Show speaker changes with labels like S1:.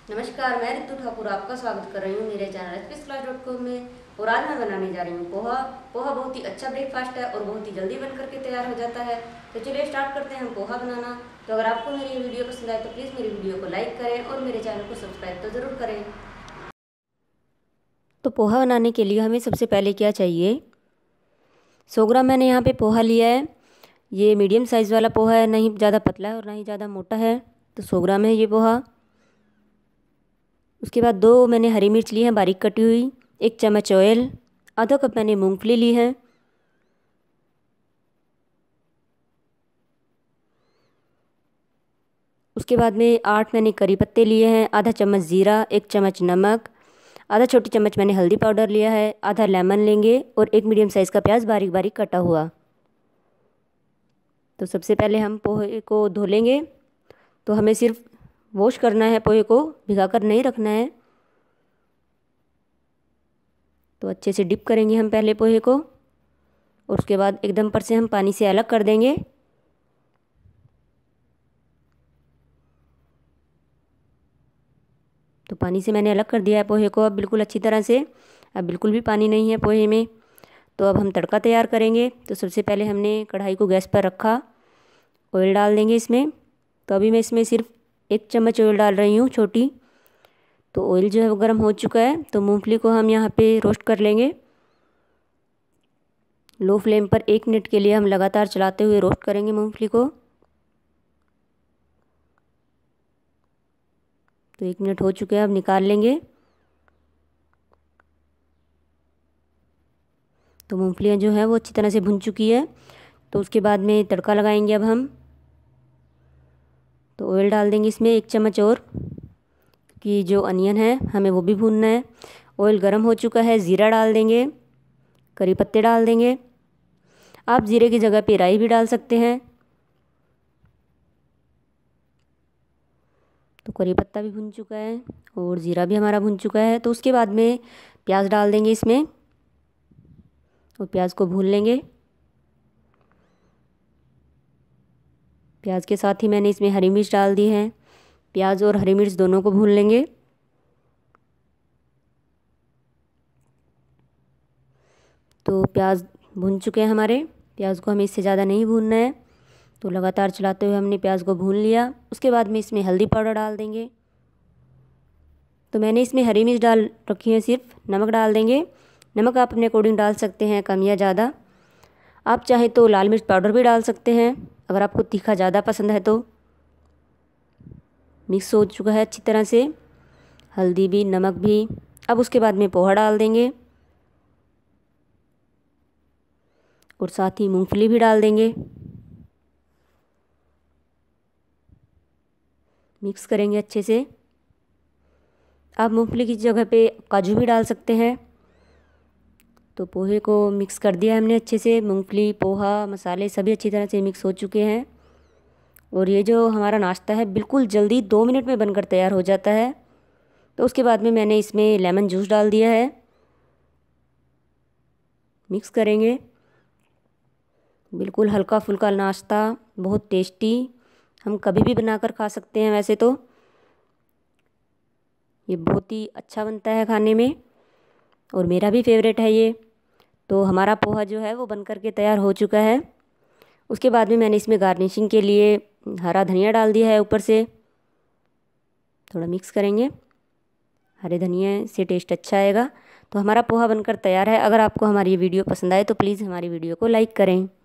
S1: नमस्कार, मैं रितु ठाकुर आपका स्वागत कर रही हूँ मेरे चैनल hpsclass.com में। और आज मैं बनाने जा रही हूँ पोहा। पोहा बहुत ही अच्छा ब्रेकफास्ट है और बहुत ही जल्दी बन करके तैयार हो जाता है। तो चलिए स्टार्ट करते हैं हम पोहा बनाना। तो अगर आपको मेरी ये वीडियो पसंद आए तो प्लीज़ मेरी वीडियो को लाइक करें और मेरे चैनल को सब्सक्राइब तो ज़रूर करें। तो पोहा बनाने के लिए हमें सबसे पहले क्या चाहिए, 100 ग्राम मैंने यहाँ पे पोहा लिया है। ये मीडियम साइज़ वाला पोहा है, नहीं ज़्यादा पतला है और ना ही ज़्यादा मोटा है। तो 100 ग्राम है ये पोहा। उसके बाद 2 मैंने हरी मिर्च ली है बारीक कटी हुई, 1 चम्मच ऑयल, आधा कप मैंने मूंगफली ली है। उसके बाद में 8 मैंने करी पत्ते लिए हैं, आधा चम्मच ज़ीरा, 1 चम्मच नमक, आधा छोटी चम्मच मैंने हल्दी पाउडर लिया है, आधा लेमन लेंगे और 1 मीडियम साइज़ का प्याज बारीक बारीक कटा हुआ। तो सबसे पहले हम पोहे को धो लेंगे। तो हमें सिर्फ वॉश करना है, पोहे को भिगा कर नहीं रखना है। तो अच्छे से डिप करेंगे हम पहले पोहे को और उसके बाद एकदम पर से हम पानी से अलग कर देंगे। तो पानी से मैंने अलग कर दिया है पोहे को अब बिल्कुल अच्छी तरह से। अब बिल्कुल भी पानी नहीं है पोहे में। तो अब हम तड़का तैयार करेंगे। तो सबसे पहले हमने कढ़ाई को गैस पर रखा, ऑयल डाल देंगे इसमें। तो अभी मैं इसमें सिर्फ 1 चम्मच ऑयल डाल रही हूँ छोटी। तो ऑयल जो है वो गर्म हो चुका है। तो मूंगफली को हम यहाँ पे रोस्ट कर लेंगे। लो फ्लेम पर 1 मिनट के लिए हम लगातार चलाते हुए रोस्ट करेंगे मूंगफली को। तो 1 मिनट हो चुके हैं, अब निकाल लेंगे। तो मूंगफलियाँ जो है वो अच्छी तरह से भुन चुकी है। तो उसके बाद में तड़का लगाएंगे अब हम। तो ऑयल डाल देंगे इसमें 1 चम्मच और, कि जो अनियन है हमें वो भी भूनना है। ऑयल गर्म हो चुका है, ज़ीरा डाल देंगे, करी पत्ते डाल देंगे। आप ज़ीरे की जगह पे राई भी डाल सकते हैं। तो करी पत्ता भी भुन चुका है और ज़ीरा भी हमारा भुन चुका है। तो उसके बाद में प्याज डाल देंगे इसमें और प्याज को भून लेंगे। प्याज के साथ ही मैंने इसमें हरी मिर्च डाल दी है। प्याज और हरी मिर्च दोनों को भून लेंगे। तो प्याज भून चुके हैं हमारे। प्याज को हमें इससे ज़्यादा नहीं भूनना है। तो लगातार चलाते हुए हमने प्याज को भून लिया। उसके बाद में इसमें हल्दी पाउडर डाल देंगे। तो मैंने इसमें हरी मिर्च डाल रखी है, सिर्फ नमक डाल देंगे। नमक आप अपने अकॉर्डिंग डाल सकते हैं, कम या ज़्यादा। आप चाहे तो लाल मिर्च पाउडर भी डाल सकते हैं अगर आपको तीखा ज़्यादा पसंद है तो। मिक्स हो चुका है अच्छी तरह से, हल्दी भी नमक भी। अब उसके बाद में पोहा डाल देंगे और साथ ही मूंगफली भी डाल देंगे। मिक्स करेंगे अच्छे से। आप मूंगफली की जगह पे काजू भी डाल सकते हैं। तो पोहे को मिक्स कर दिया हमने अच्छे से। मूंगफली, पोहा, मसाले सभी अच्छी तरह से मिक्स हो चुके हैं। और ये जो हमारा नाश्ता है बिल्कुल जल्दी 2 मिनट में बनकर तैयार हो जाता है। तो उसके बाद में मैंने इसमें लेमन जूस डाल दिया है। मिक्स करेंगे। बिल्कुल हल्का फुल्का नाश्ता, बहुत टेस्टी। हम कभी भी बनाकर खा सकते हैं वैसे तो। ये बहुत ही अच्छा बनता है खाने में और मेरा भी फेवरेट है ये। तो हमारा पोहा जो है वो बनकर के तैयार हो चुका है। उसके बाद में मैंने इसमें गार्निशिंग के लिए हरा धनिया डाल दिया है ऊपर से। थोड़ा मिक्स करेंगे, हरे धनिया से टेस्ट अच्छा आएगा। तो हमारा पोहा बनकर तैयार है। अगर आपको हमारी वीडियो पसंद आए तो प्लीज़ हमारी वीडियो को लाइक करें।